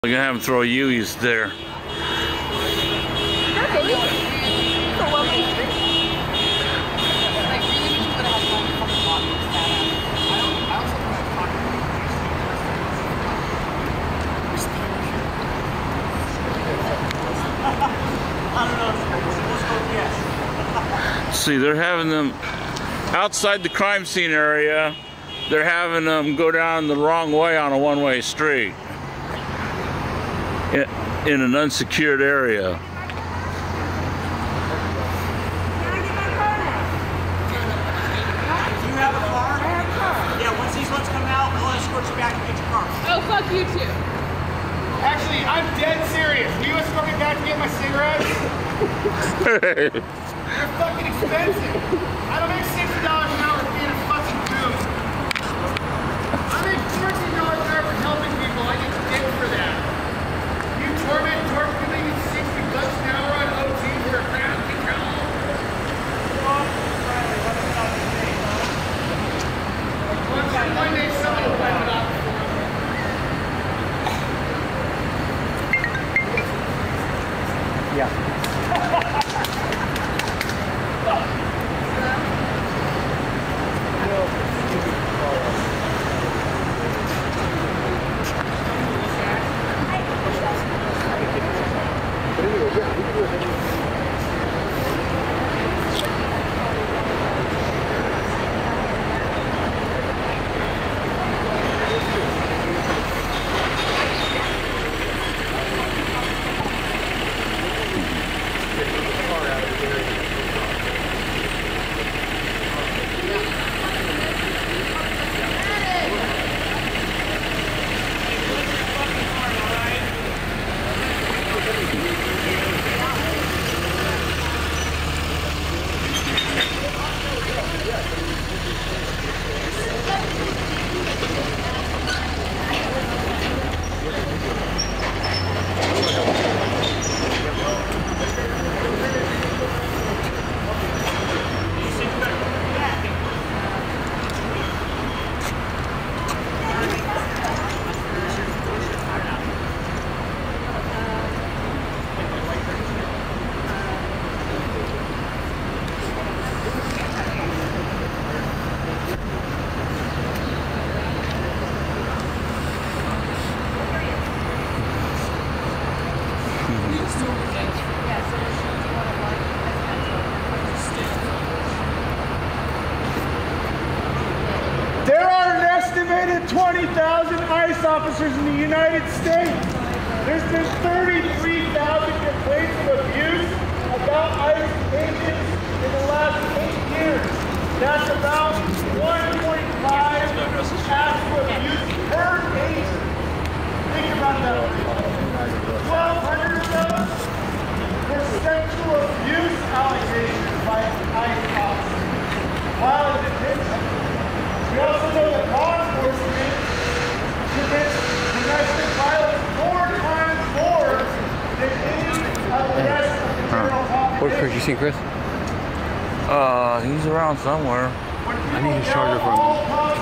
We're gonna have him throw U's there. See, they're having them outside the crime scene area. They're having them go down the wrong way on a one-way street in an unsecured area. Can I get my car now? Do you have a car? I have a car. Yeah, once these ones come out, we'll escort you back and get your car. Oh, fuck you too. Actually, I'm dead serious. Will you escort me back to get my cigarettes? They're fucking expensive. I don't make $60 an hour being a fucking goon. I make $14 an hour for helping people. I get dick for that. You torment people making $60 an hour on OT for a crowd control. One day somebody will wipe it off. There are an estimated 20,000 ICE officers in the United States. There's been 33,000 complaints of abuse about ICE agents in the last 8 years. That's about 1.5 acts of abuse per agent. Think about that. 1,200 of those were sexual abuse allegations by ICE officers while in detention. We also know that law enforcement commits domestic violence 4 times more than any of the rest of the general population. Where's Chris? You seen Chris? He's around somewhere. I need his charger from him.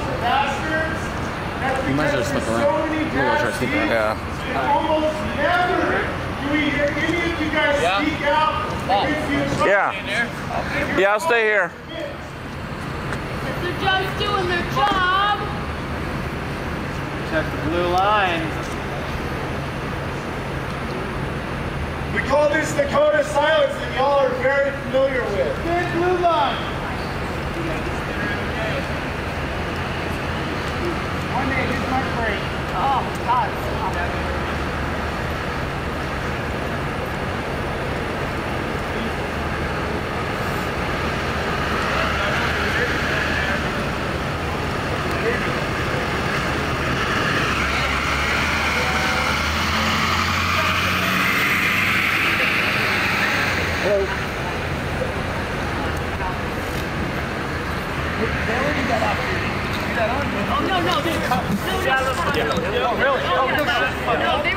You might as well stick around. We'll go try to sneak around. Yeah. Almost never do we hear any of you guys speak out against the Yeah. Yeah, I'll stay here. They're just doing their job. Check the blue line. We call this Dakota Silence that y'all are very familiar with. Big blue line. One day, here's my break. Oh, God. Stop. Oh, no, no, dude. No, no. Yeah, really? Oh, no,